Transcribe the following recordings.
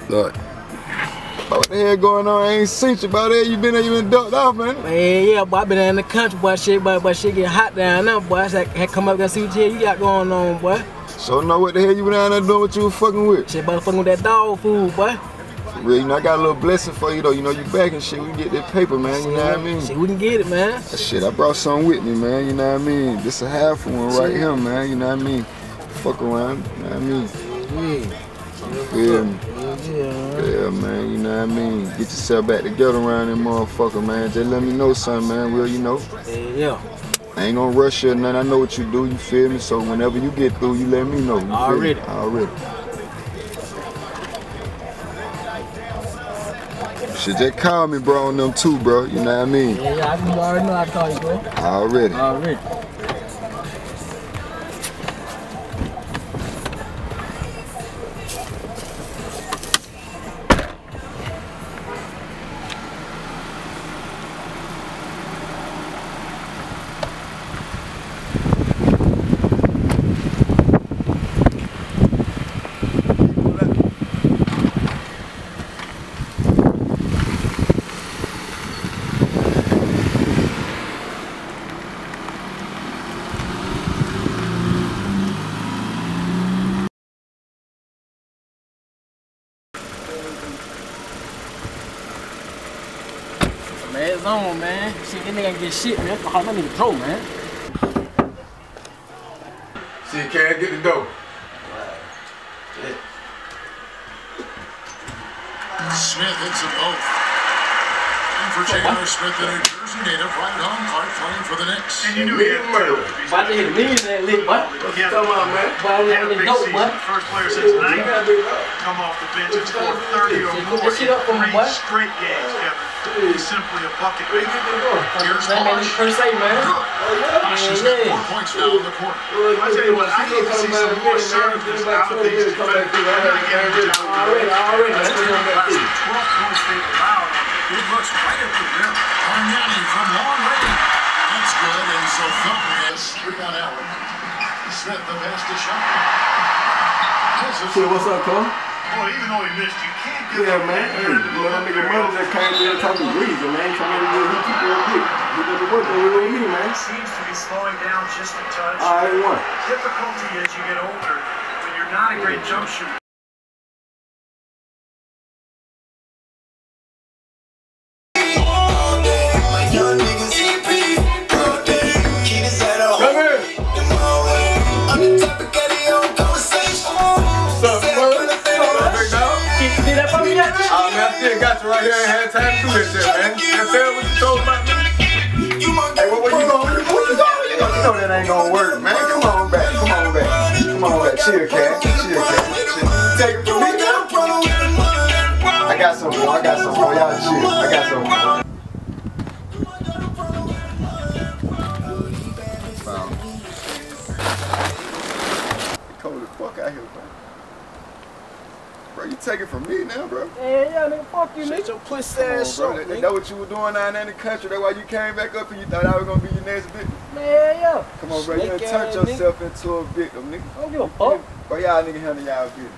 Look. What the hell going on? I ain't seen you, boy. You been there, you been ducked off, man. Man, yeah, boy, I been there in the country, boy. Shit get hot down now, boy. I had come up there and see what you got going on, boy. So know what the hell you been down there doing, what you was fucking with? Shit, fucking with that dog food, boy. For real, you know, I got a little blessing for you, though. You know, you back and shit. We can get that paper, man. You know what I mean? Shit, we can get it, man. Shit, I brought something with me, man. You know what I mean? This a half one right here, man. You know what I mean? Fuck around. You know what I mean? Yeah. Feel me? Yeah, man, you know what I mean? Get yourself back together around that motherfucker, man. Just let me know something, man. Well, you know. Yeah. I ain't gonna rush you or nothing. I know what you do, you feel me? So whenever you get through, you let me know. You Already. Already. Shit, just call me, bro, on them too, bro. You know what I mean? Yeah, I already know how to call you, bro. Already. Man, it's on, man. Shit, that nigga ain't get shit, man. How my nigga throw, man. See, can't get the dough. Smith hits them both. And for Chandler Smith, the New Jersey native, right home, Clark playing for the Knicks. And you knew he had murder. Why they hit a million that lick, boy? Come on, man. Why they hit a dope, boy? First player since 90. Come off the bench and score 30 or more in 3 straight games, Kevin. He's simply a bucket. Here's Perse, man. She's got 4 points now in the court. I tell you what, I need to see some more assertiveness out of these defenders. Already. 12 points they allowed. Good looks right at the rim. Argnani from long range. That's good, and so Felton has rebound Allen. Smith, the pass to shot. What's up, Cole? Boy, even though he missed, you can't give Yeah, man. Hey, you know that nigga money just came in talking greasy, man. Come in and get hit real quick. He did the work with me, man. Seems to be slowing down just a touch. I ain't one. Difficulty as you get older when you're not a great jump shooter. I still got you right here. I ain't had time to do this shit, man. You tell what you told about me. Hey, where you going? You know that ain't gonna work, man. Come on back. Chill, cat. Take it from me. I got some more. Y'all chill. I got some more. Cold as fuck out here, bro. Bro, you take it from me now, bro. Yeah, nigga, fuck you, nigga. Your pussy ass short, nigga. That's what you were doing down there in the country. That's why you came back up and you thought I was gonna be your next victim. Man, yeah. Come on, bro. You done turned yourself into a victim, nigga. I don't give a fuck. Bro, y'all nigga handle y'all business.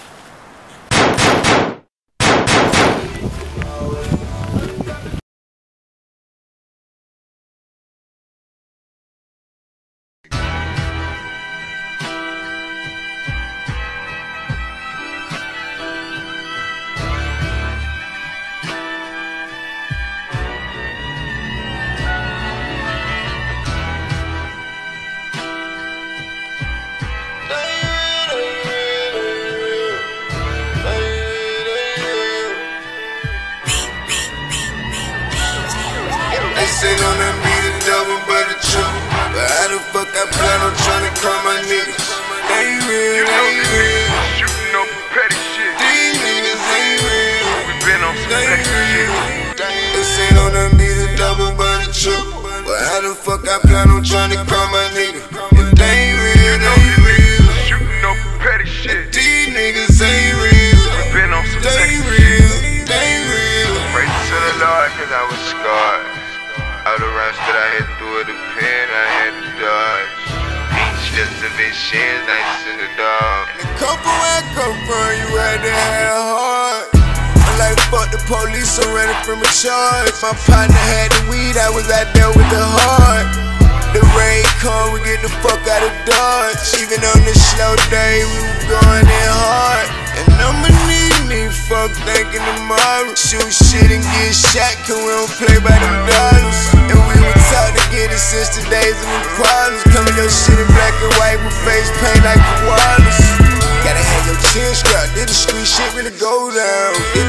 Say gonna be the double but the triple. But how the fuck I plan on tryna call my niggas? They ain't real. Shooting up petty shit. These niggas ain't real. We been on some petty shit. They say gonna be the double but the triple. But how the fuck I plan on tryna call my niggas? If they ain't real, they ain't real. Shooting up petty shit. These niggas ain't real. We been on some They petty real. shit. They real. Praise to the Lord, cause I was scarred. All the rounds that I had through the pen, I had to dodge. just a bit shit, nice in the dog. Come from where I come from, you had to have hard. I like fuck the police, so running from a charge. My partner had the weed, I was out there with the heart. The rain come, we get the fuck out of Dodge. Even on the slow day, we were going in hard. And I'ma need fuck thinking tomorrow. Shoot shit and get shot, cause we don't play by them dollars. And we were taught to get it since the days of the problems. Coming your shit in black and white with face paint like koalas. Gotta have your chin strapped, did the street shit really go down. It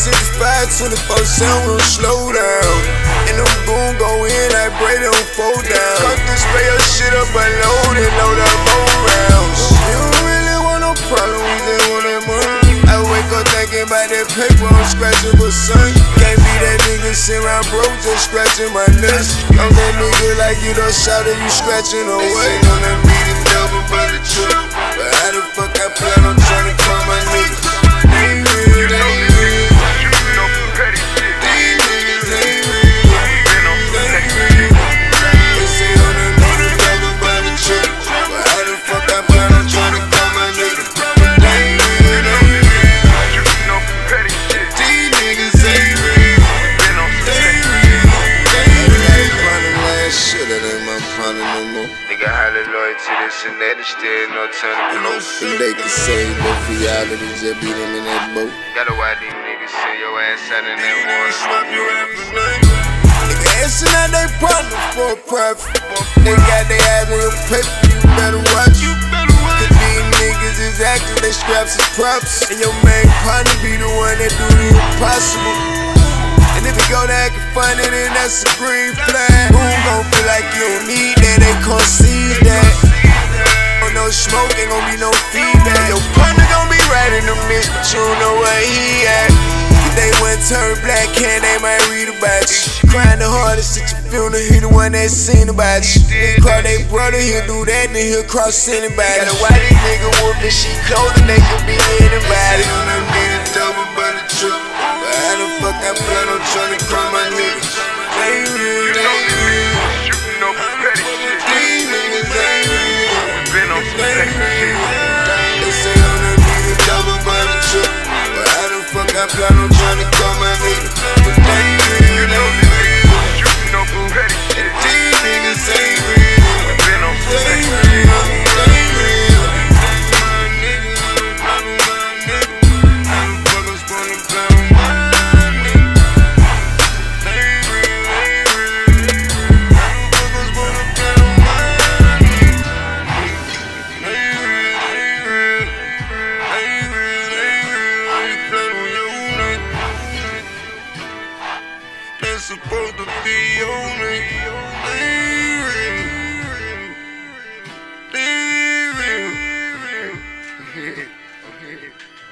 365, 24/7, we don't slow down. And them goon go in like Brady don't fold down. Come to spray your shit up and load it, load up more rounds. You don't really want no problem, we just want that money. I wake up thinking about that paper, I'm scratching for son. Can't be that nigga sitting around broke, just scratching my nuts. I'm that nigga like you done shot it, you scratching away. They say on that meeting double by the truck. But how the fuck I plan on trying to call my niggas? They ain't real, they ain't real. Shooting no petty shit. These niggas ain't real. Been on some petty shit. They say on that meeting double by the truck. But how the fuck I plan on trying to call my niggas? They ain't real, they ain't real. Shooting no petty shit. These niggas ain't real. Been on some They petty ain't shit. real. They ain't running last shit, that ain't my partner no more. Nigga highly loyal to this and that, there's still no turn to go. And they can say no reality, just beat them in that boat. Gotta why these niggas send your ass out in that water. Swap your rappers' name. Nigga asking out they partner for a profit. They got their eyes on your paper, you better watch. Cause these niggas is acting, they scraps as props. And your main partner be the one that do the impossible. And if you go to acting funny, then that's a green flag. Who gon' feel like you don't need that? They concede that. Oh, no smoke, ain't gon' be no feedback. Your partner gon' be right in the mix, but you don't know where he at. If they went turn black, can they might read about you. Crying the hardest at your funeral, he the one that seen about you. They call they brother, he'll do that, then he'll cross anybody. Gotta why these niggas whoop this shit clothing, they could be anybody. On them need a double by the truck. But how the fuck I plan on trying to call my niggas? They ain't real, they ain't real. Shooting no petty shit. These niggas ain't real. Been on some They petty ain't shit. real. They say on them need a double by the truck. But how the fuck I plan on trying to call my niggas? But they ain't real, they ain't real. Shooting no petty shit. These niggas ain't real. Been on some They petty ain't shit. real, they ain't real. My niggas, none of my niggas. How the fuck I'm supposed to play on my niggas? They ain't real, they ain't real. How the fuck I'm supposed to play on my niggas? They ain't real, they ain't real. They ain't real, they ain't real. I ain't playing on your niggas. That's supposed to be your nigga. They ain't real. They ain't real.